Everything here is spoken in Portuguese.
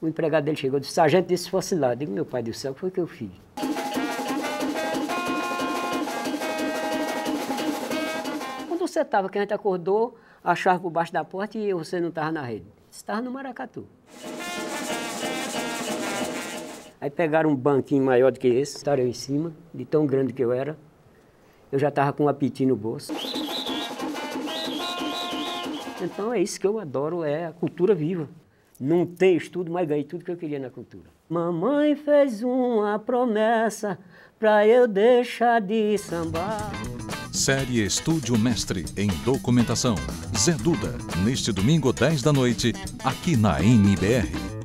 O empregado dele chegou e disse, sargento, disse se fosse lá. Eu digo, meu pai do céu, o que foi que eu fiz? Quando você estava, que a gente acordou, achava por baixo da porta e você não estava na rede. Você estava no maracatu. Aí pegaram um banquinho maior do que esse, estaram em cima, de tão grande que eu era. Eu já estava com um apitinho no bolso. Então é isso que eu adoro, é a cultura viva. Não tem estudo, mas ganhei tudo que eu queria na cultura. Mamãe fez uma promessa pra eu deixar de sambar. Série Estúdio Mestre em Documentação. Zé Duda, neste domingo 10 da noite, aqui na NBR.